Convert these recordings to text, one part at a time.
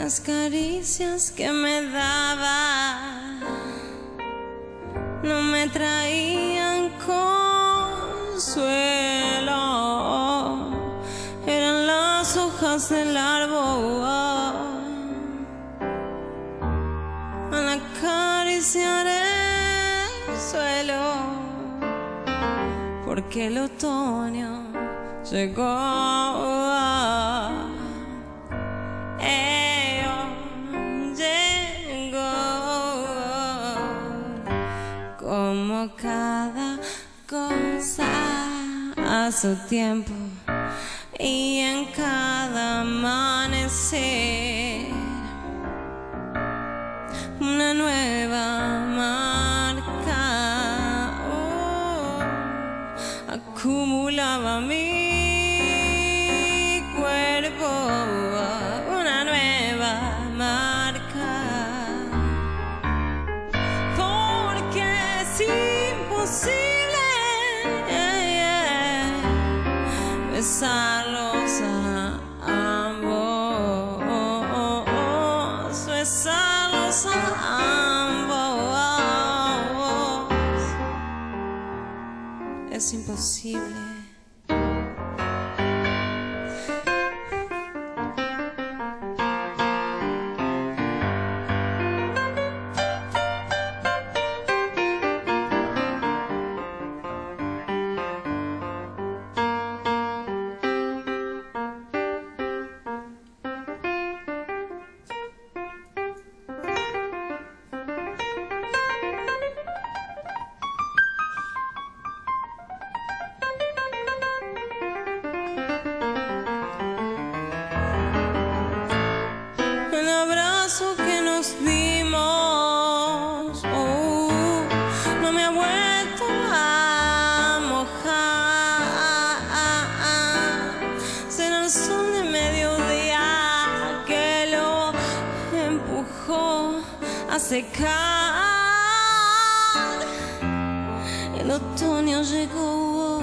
las caricias que me daba no me traían consuelo, eran las hojas del árbol al acariciar el suelo, porque el otoño llegó. Como cada cosa a su tiempo y en cada amanecer una nueva marca acumulaba mi cuerpo, una nueva marca, porque es imposible besarlos a ambos, besarlos a ambos, es imposible. El abrazo que nos dimos no me ha vuelto a mojar. Será el sol de mediodía que lo empujó a secar. El otoño llegó.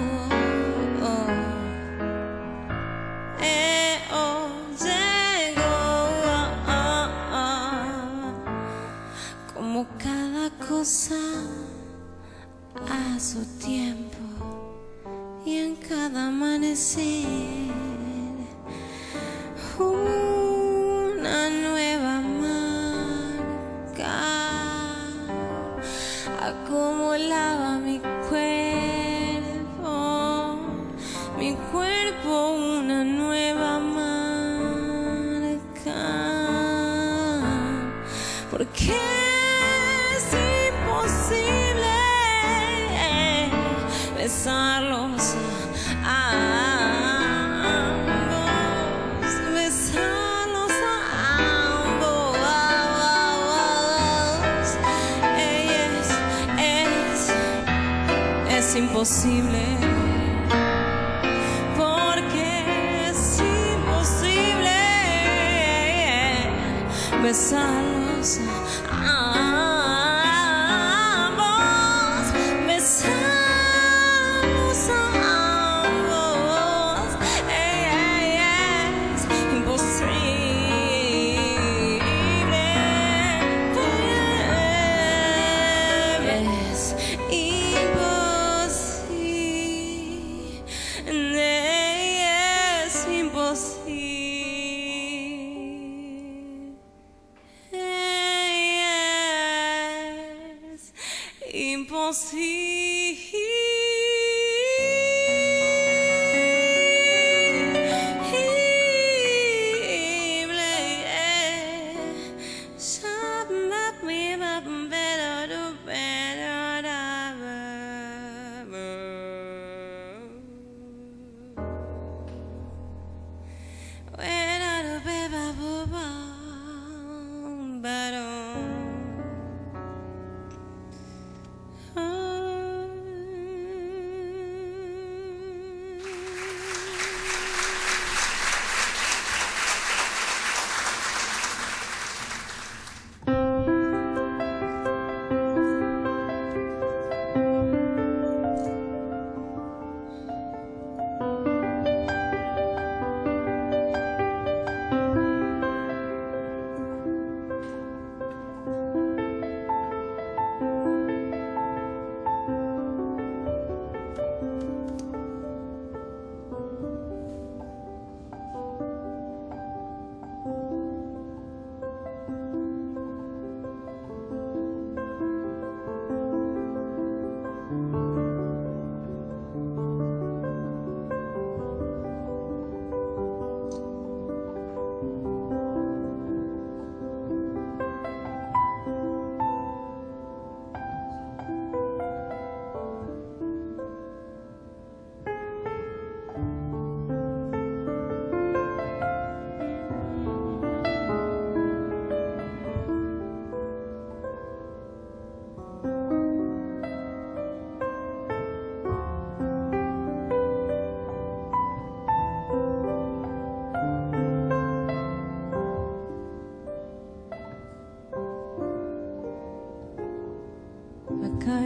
Como cada cosa a su tiempo y en cada amanecer una nueva marca acumulaba mi cuerpo, una nueva marca, porque besarlos a ambos, besarlos a ambos, es imposible, porque es imposible besarlos a ambos, besarlos a ambos, es imposible, es imposible.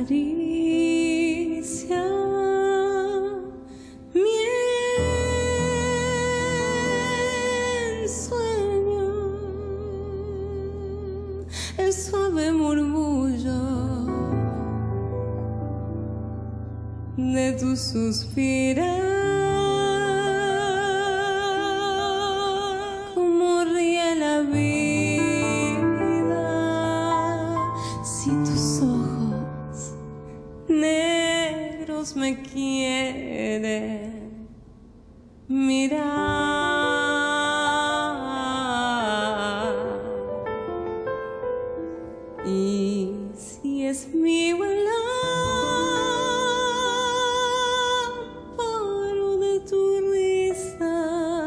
caricia, mi ensueño, el suave murmullo de tu suspirar. Cómo ríe la vida si tus ojos negros me quieren mirar. Y si es mío el amparo de tu risa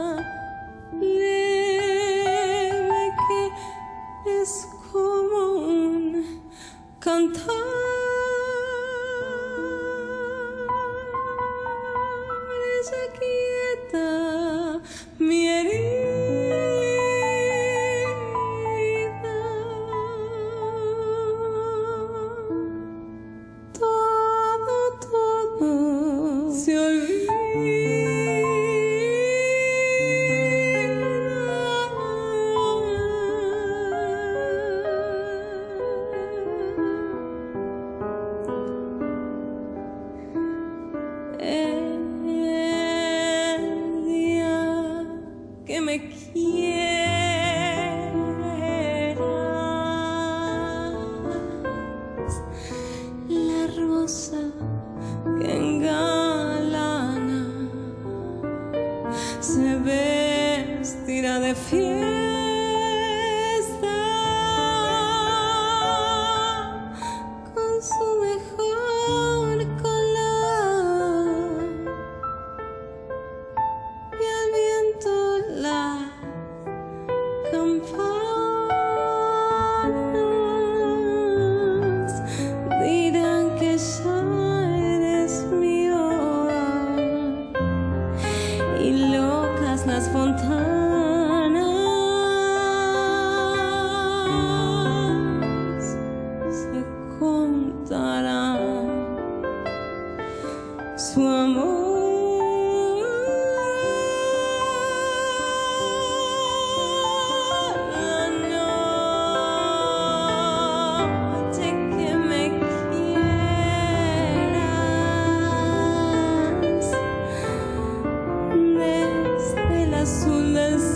leve, que es como un cantar, ella quieta mi herida. Todo se el día que me quieras, la rosa que engalana se vestirá de fiesta con su mejor color, y al viento las campanas dirán que ya eres mío, y locas las fontanas se contarán su amor. La noche que me quieras, desde el azul del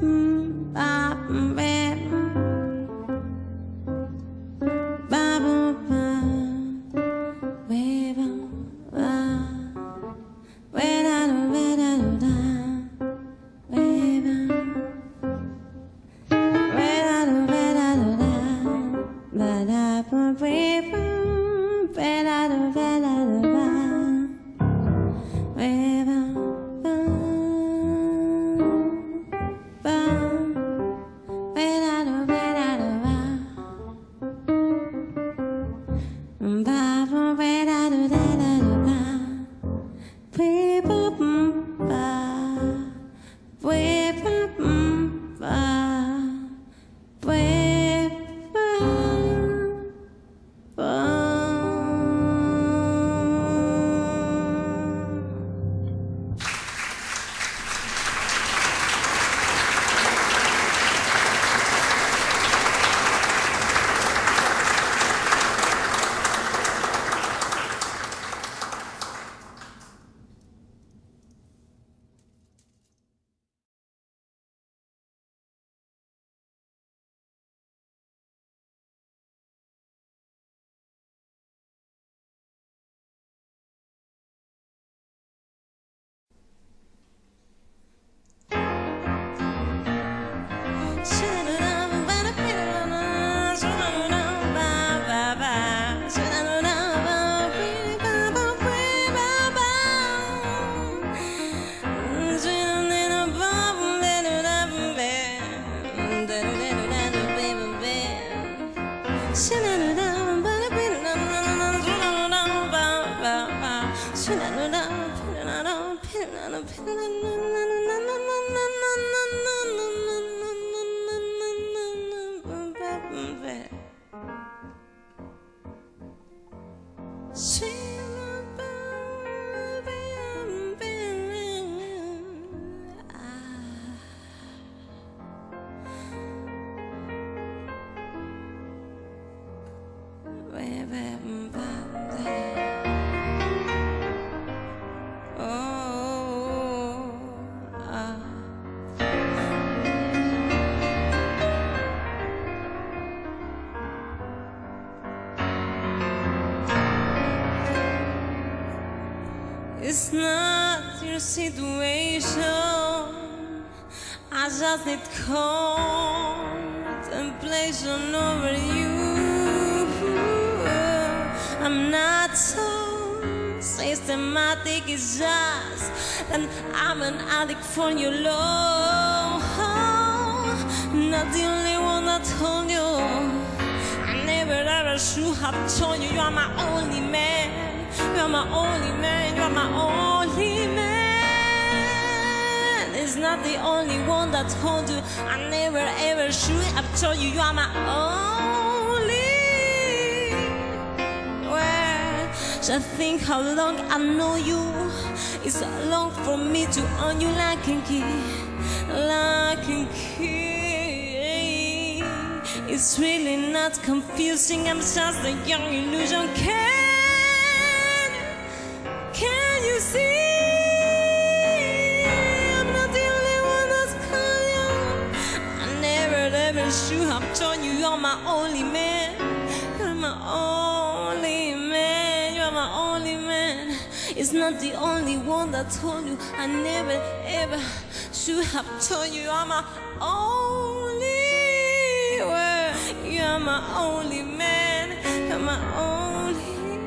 It's not your situation. I just need contemplation over you. I'm not so systematic, it's just that I'm an addict for your love. Not the only one that told you. I never ever should have told you. You are my only man. You're my only man. You're my only man. It's not the only one that told you. I never ever should have told you. You are my only. Well, just think how long I know you. It's long for me to own you like a key, like a key. It's really not confusing. I'm just a young illusion. Can you see? I'm not the only one that's calling you. I never ever should have told you. You're my only man. You're my only man. You're my only man. It's not the only one that told you. I never ever should have told you. You're my only. Well, you're my only man. You're my only.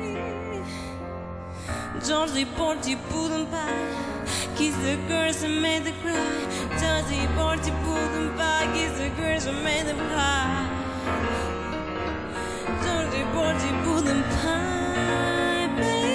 Georgie Porgy pudding pie, kiss the girls and made them cry. Georgie Porgy pudding pie, kiss the girls and made them cry. Georgie Porgy pudding pie, baby.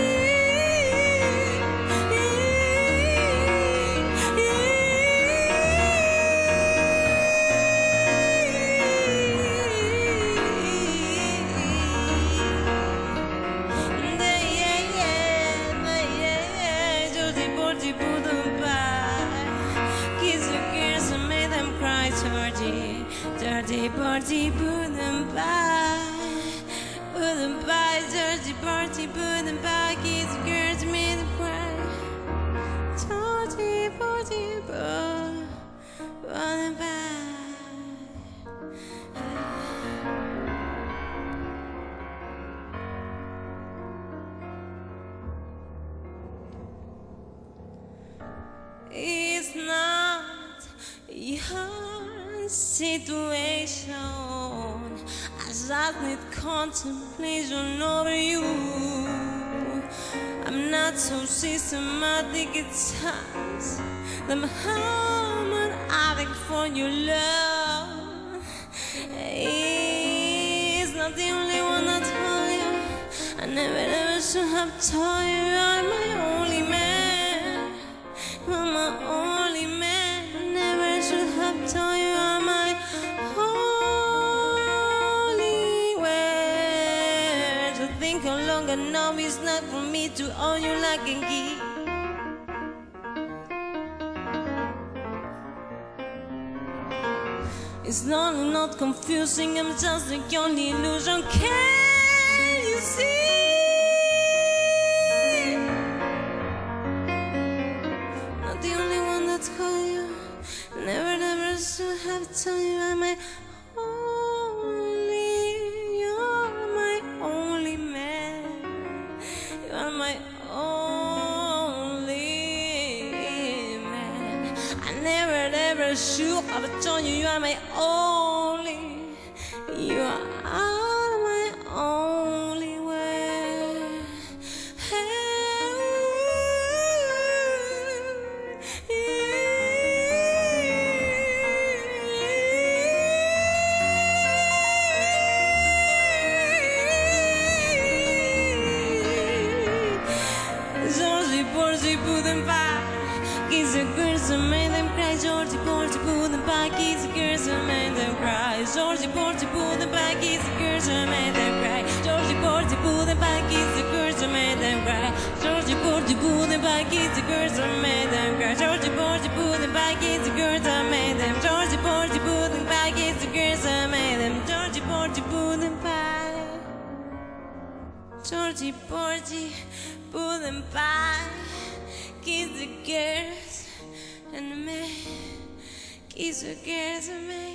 Dirty party, pudding pie, dirty party, pudding pie, kids, girls, made them cry. Dirty party, pudding pie. situation. I just need contemplation over you. I'm not so systematic at times. I'm addict for your love. It's not the only one I told you. I never should have told you I'm my only man. You're my only man. I never should have told you I'm my only man. So think how long enough it's not for me to own you like a key. It's not confusing, I'm just the only illusion. Can you see? Not the only one that told you. Never should have told you I'm my only. You're my only man. You're my only man. I never should have told you are my only. You are my only way. Georgie Porgy pudding pie, kiss the girls and made them cry. Georgie Porgy pudding pie, kiss the girls and made them cry. Georgie Porgy pudding pie, kiss the girls and made them cry. Georgie Porgy pudding pie, kiss the girls and made them cry. Georgie Porgy pudding pie, kiss the girls and made them cry. Georgie Porgy pudding pie, kiss the girls and made them. Georgie Porgy pudding pie, kiss the girls and made them. Georgie Porgy pudding pie. Georgie Porgy pudding pie, kiss the girls and me, kiss the girls and me.